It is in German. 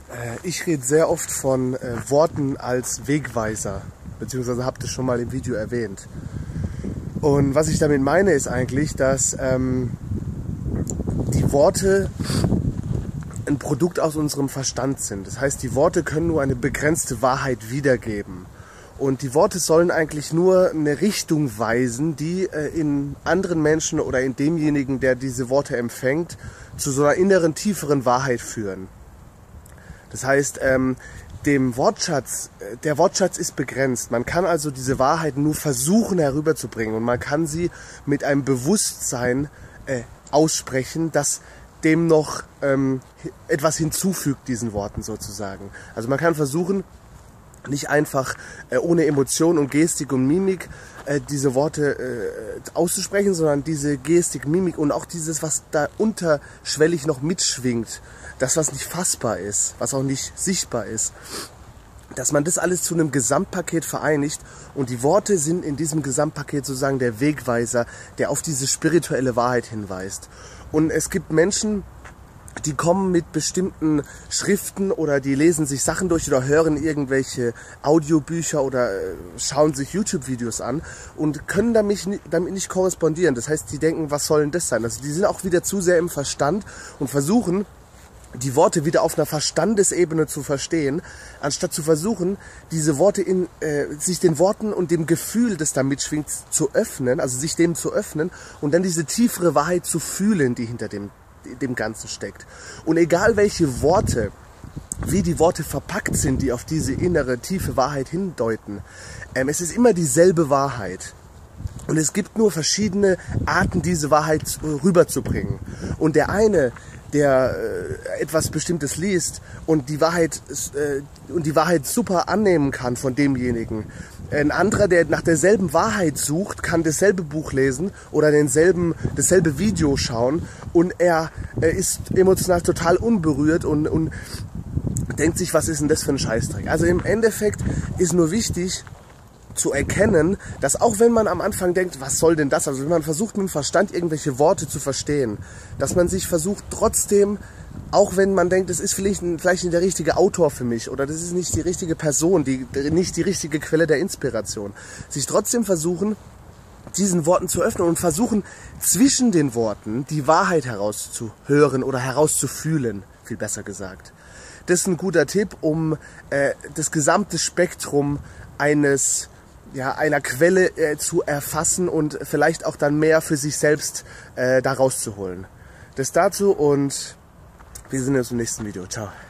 Ich rede sehr oft von Worten als Wegweiser, beziehungsweise habe das schon mal im Video erwähnt. Und was ich damit meine, ist eigentlich, dass die Worte ein Produkt aus unserem Verstand sind. Das heißt, die Worte können nur eine begrenzte Wahrheit wiedergeben. Und die Worte sollen eigentlich nur eine Richtung weisen, die in anderen Menschen oder in demjenigen, der diese Worte empfängt, zu so einer inneren, tieferen Wahrheit führen. Das heißt, der Wortschatz ist begrenzt. Man kann also diese Wahrheit nur versuchen herüberzubringen und man kann sie mit einem Bewusstsein aussprechen, das dem noch etwas hinzufügt, diesen Worten sozusagen. Also man kann versuchen, nicht einfach ohne Emotion und Gestik und Mimik diese Worte auszusprechen, sondern diese Gestik, Mimik und auch dieses, was da unterschwellig noch mitschwingt, das, was nicht fassbar ist, was auch nicht sichtbar ist, dass man das alles zu einem Gesamtpaket vereinigt und die Worte sind in diesem Gesamtpaket sozusagen der Wegweiser, der auf diese spirituelle Wahrheit hinweist. Und es gibt Menschen, die kommen mit bestimmten Schriften oder die lesen sich Sachen durch oder hören irgendwelche Audiobücher oder schauen sich YouTube-Videos an und können damit nicht korrespondieren. Das heißt, die denken, was soll denn das sein? Also die sind auch wieder zu sehr im Verstand und versuchen, die Worte wieder auf einer Verstandesebene zu verstehen, anstatt zu versuchen, diese Worte sich den Worten und dem Gefühl, das da mitschwingt, zu öffnen, also sich dem zu öffnen und dann diese tiefere Wahrheit zu fühlen, die hinter dem Ganzen steckt. Und egal welche Worte, wie die Worte verpackt sind, die auf diese innere, tiefe Wahrheit hindeuten, es ist immer dieselbe Wahrheit. Und es gibt nur verschiedene Arten, diese Wahrheit rüberzubringen. Und der eine, der etwas Bestimmtes liest und die Wahrheit super annehmen kann von demjenigen. Ein anderer, der nach derselben Wahrheit sucht, kann dasselbe Buch lesen oder dasselbe Video schauen und er ist emotional total unberührt und denkt sich, was ist denn das für ein Scheißdreck? Also im Endeffekt ist nur wichtig zu erkennen, dass auch wenn man am Anfang denkt, was soll denn das? Also wenn man versucht mit dem Verstand irgendwelche Worte zu verstehen, dass man sich versucht trotzdem, auch wenn man denkt, das ist vielleicht nicht der richtige Autor für mich oder das ist nicht die richtige Person, nicht die richtige Quelle der Inspiration, sich trotzdem versuchen, diesen Worten zu öffnen und versuchen, zwischen den Worten die Wahrheit herauszuhören oder herauszufühlen, viel besser gesagt. Das ist ein guter Tipp, um das gesamte Spektrum einer Quelle zu erfassen und vielleicht auch dann mehr für sich selbst da rauszuholen. Das dazu und wir sehen uns im nächsten Video. Ciao.